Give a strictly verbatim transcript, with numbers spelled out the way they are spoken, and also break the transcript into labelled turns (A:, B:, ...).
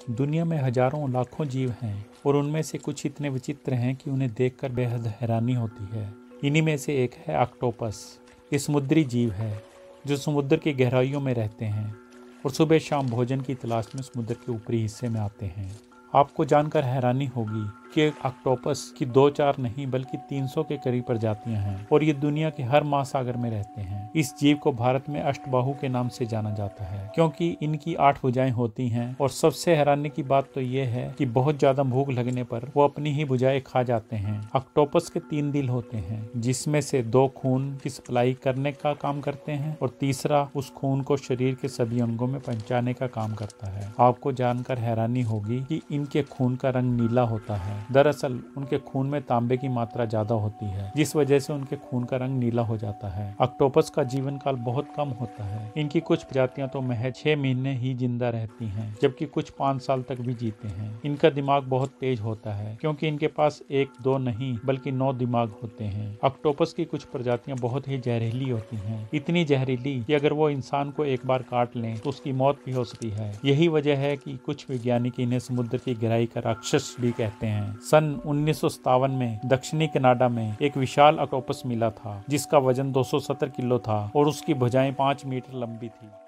A: दुनिया में हजारों लाखों जीव हैं और उनमें से कुछ इतने विचित्र हैं कि उन्हें देखकर बेहद हैरानी होती है। इन्हीं में से एक है ऑक्टोपस। ये समुद्री जीव है जो समुद्र की गहराइयों में रहते हैं और सुबह शाम भोजन की तलाश में समुद्र के ऊपरी हिस्से में आते हैं। आपको जानकर हैरानी होगी कि ऑक्टोपस की दो चार नहीं बल्कि तीन सौ के करीब प्रजातियां हैं और ये दुनिया के हर महासागर में रहते हैं। इस जीव को भारत में अष्टबाहु के नाम से जाना जाता है क्योंकि इनकी आठ भुजाएं होती हैं और सबसे हैरानी की बात तो ये है कि बहुत ज्यादा भूख लगने पर वो अपनी ही भुजाएं खा जाते हैं। ऑक्टोपस के तीन दिल होते हैं जिसमें से दो खून की सप्लाई करने का काम करते हैं और तीसरा उस खून को शरीर के सभी अंगों में पहुंचाने का काम करता है। आपको जानकर हैरानी होगी कि इनके खून का रंग नीला होता है। दरअसल उनके खून में तांबे की मात्रा ज्यादा होती है जिस वजह से उनके खून का रंग नीला हो जाता है। ऑक्टोपस का जीवन काल बहुत कम होता है। इनकी कुछ प्रजातियां तो महज छह महीने ही जिंदा रहती हैं जबकि कुछ पाँच साल तक भी जीते हैं। इनका दिमाग बहुत तेज होता है क्योंकि इनके पास एक दो नहीं बल्कि नौ दिमाग होते हैं। ऑक्टोपस की कुछ प्रजातियां बहुत ही जहरीली होती हैं, इतनी जहरीली कि अगर वो इंसान को एक बार काट लें तो उसकी मौत भी हो सकती है। यही वजह है कि कुछ वैज्ञानिक इन्हें समुद्र की गहराई का राक्षस भी कहते हैं। सन उन्नीस सौ सत्तावन में दक्षिणी कनाडा में एक विशाल ऑक्टोपस मिला था जिसका वजन दो सौ सत्तर किलो था और उसकी भुजाएं पाँच मीटर लंबी थी।